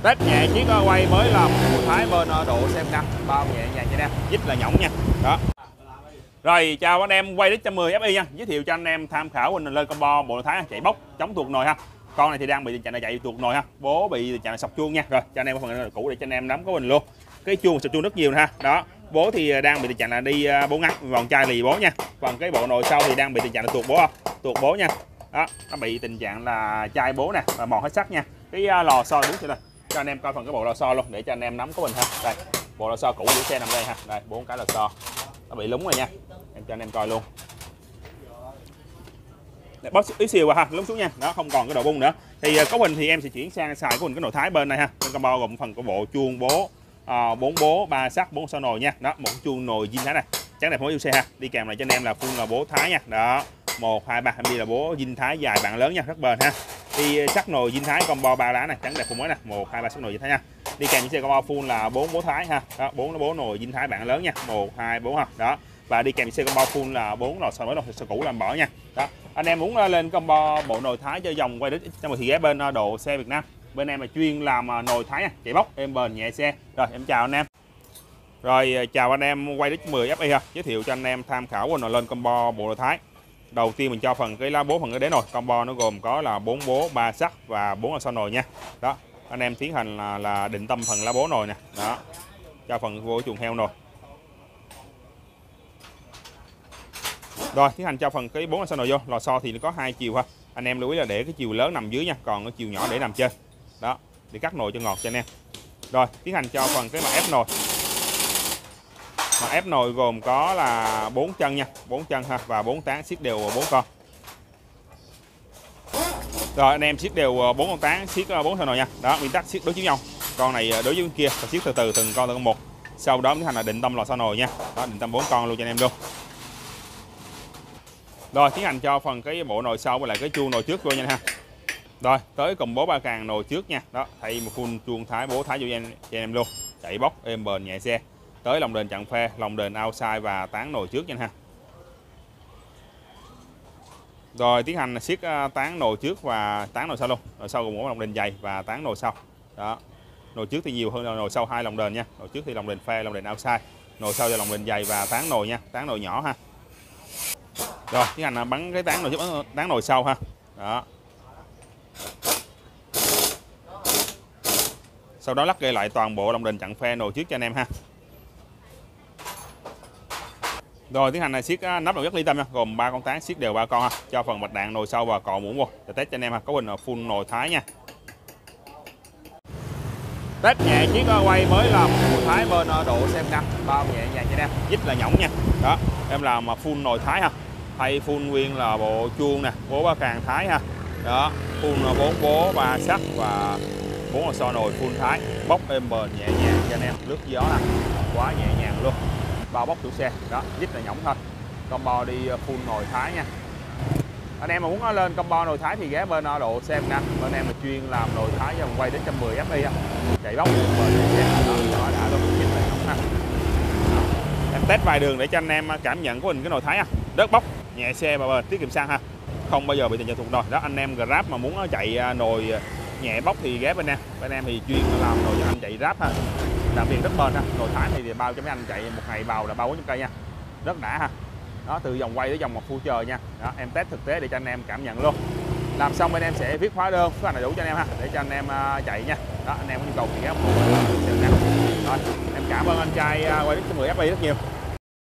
Test nhẹ chiếc quay mới làm của Thái bên độ xem năm, bao nhẹ nhàng cho anh em, dít là nhõng nha. Đó. Rồi chào anh em quay đích 110 FI nha, giới thiệu cho anh em tham khảo mình lên combo bộ Thái chạy bóc chống tuột nồi ha. Con này thì đang bị tình trạng là chạy tuột nồi ha, bố bị tình trạng là sọc chuông nha. Rồi cho anh em có phần cũ để cho anh em nắm có mình luôn. Cái chuông sọc chuông rất nhiều nè ha. Đó, bố thì đang bị tình trạng là đi bố ngắn, vòng chai lì bố nha. Còn cái bộ nồi sau thì đang bị tình trạng là tuột bố không? Tuột bố nha. Đó, nó bị tình trạng là chai bố nè và mòn hết sắt nha. Cái lò xo đứng trên đây. Cho anh em coi phần cái bộ lò xo luôn để cho anh em nắm có mình ha. Đây, bộ lò xo cũ giữ xe nằm đây ha. Đây, 4 cái lò xo. Nó bị lúng rồi nha. Em cho anh em coi luôn. Để bóp tí xìu ha, lúng xuống nha. Đó, không còn cái độ bung nữa. Thì cấu hình thì em sẽ chuyển sang xài của mình cái nội Thái bên này ha. Bên combo gồm phần của bộ chuông bố 4 bố 3 sắt 4 xo nồi nha. Đó, một chuông nồi zin Thái này. Trắng đẹp phối xe ha. Đi kèm này cho anh em là full là bố Thái nha. Đó. 1 2 3 em đi là bố zin Thái dài bạn lớn nha, rất bền ha. Đi sắt nồi zin Thái combo 3 lá này, trắng đẹp phùng mới nè. 1 2 3 sắt nồi zin Thái nha. Đi kèm xe combo full là 4 bố Thái ha. Đó, 4 bố nồi zin Thái bạn lớn nha. 1 2 4 ha. Đó. Và đi kèm xe combo full là 4 lò xo mới lò xo cũ làm bỏ nha. Đó. Anh em muốn lên combo bộ nồi Thái cho dòng quay đít thì ghé bên Độ Xe Việt Nam. Bên em là chuyên làm nồi Thái nha, chạy bóc, êm bền, nhẹ xe. Rồi em chào anh em. Rồi chào anh em quay đít 10 FI ha. Giới thiệu cho anh em tham khảo của nồi lên combo bộ nồi Thái. Đầu tiên mình cho phần cái lá bố phần cái đế nồi. Combo nó gồm có là 4 bố 3 sắt và 4 lò xo nồi nha. Đó, anh em tiến hành là định tâm phần lá bố nồi nè. Đó, cho phần vô chuồng heo nồi. Rồi tiến hành cho phần cái 4 lò xo nồi vô. Lò xo thì nó có 2 chiều ha. Anh em lưu ý là để cái chiều lớn nằm dưới nha, còn cái chiều nhỏ để nằm trên. Đó, để cắt nồi cho ngọt cho anh em. Rồi tiến hành cho phần cái mặt ép nồi. Mặt ép nồi gồm có là 4 chân nha, 4 chân ha và 4 tán siết đều 4 con. Rồi anh em siết đều 4 con tán, siết 4 xo nồi nha. Đó, nguyên tắc siết đối chiếu nhau. Con này đối với bên kia và siết từ từ từng con một. Sau đó tiến hành là định tâm lò xo nồi nha. Đó, định tâm 4 con luôn cho anh em luôn. Rồi tiến hành cho phần cái bộ nồi sau với lại cái chuông nồi trước vô nha ha. Rồi tới cùng bố ba càng nồi trước nha. Đó, thay một full chuông Thái bố Thái vô cho anh em luôn. Chạy bóc êm bền nhẹ xe. Tới lồng đền chặn phe, lồng đền outside và tán nồi trước nha ha. Rồi tiến hành siết tán nồi trước và tán nồi sau luôn. Nồi sau gồm một lồng đền dày và tán nồi sau. Đó. Nồi trước thì nhiều hơn nồi sau 2 lồng đền nha. Nồi trước thì lồng đền phe, lồng đền outside. Nồi sau thì lồng đền dày và tán nồi nha, tán nồi nhỏ ha. Rồi tiến hành bắn cái tán nồi trước, tán nồi sau ha. Đó. Sau đó lắc gậy lại toàn bộ lồng đền chặn phe nồi trước cho anh em ha. Rồi tiến hành này siết nắp nội rất ly tâm nha, gồm 3 con tán siết đều 3 con ha, cho phần bạch đạn nồi sau và cọ muỗng vô. Để test cho anh em ha, có hình full nồi Thái nha. Test nhẹ chiếc quay mới làm của Thái bên Độ Xem năm, bao nhẹ nhàng cho anh em, dít là nhõng nha. Đó, em làm full nồi Thái ha. Thay full nguyên là bộ chuông nè, bố ba càng Thái ha. Đó, full 4 bố 3 sắt và 4 lò xo nồi full Thái, bóc êm bền nhẹ nhàng cho anh em, lướt gió nè, quá nhẹ nhàng luôn. Bao bóc chủ xe, đó, dít là nhõng thôi. Combo đi full nồi Thái nha. Anh em mà muốn lên combo nồi Thái thì ghé bên Độ Xe Việt Nam. Bên em là chuyên làm nồi Thái dòng quay đến 110 FI ha. Chạy bóc êm bền nhẹ nhàng, đó đã luôn, dít là nhõng ha. Đó. Em test vài đường để cho anh em cảm nhận của mình cái nồi Thái ha. Đớt bóc, nhẹ xe và bền, tiết kiệm xăng ha. Không bao giờ bị tình trạng thụt nồi. Đó, anh em Grab mà muốn chạy nồi nhẹ bóc thì ghé bên em. Bên em thì chuyên làm nồi cho anh chạy Grab ha. Đặc biệt rất bền ha. Nồi Thái thì bao cho mấy anh chạy một ngày bào là 3-400 cây nha. Rất đã ha. Đó, từ dòng quay tới dòng một future nha. Đó, em test thực tế để cho anh em cảm nhận luôn. Làm xong bên em sẽ viết hóa đơn, số hàng đầy đủ cho anh em ha, để cho anh em chạy nha. Đó, anh em có nhu cầu thì ghé một. Rồi, em cảm ơn anh trai quay đích 10 FI rất nhiều.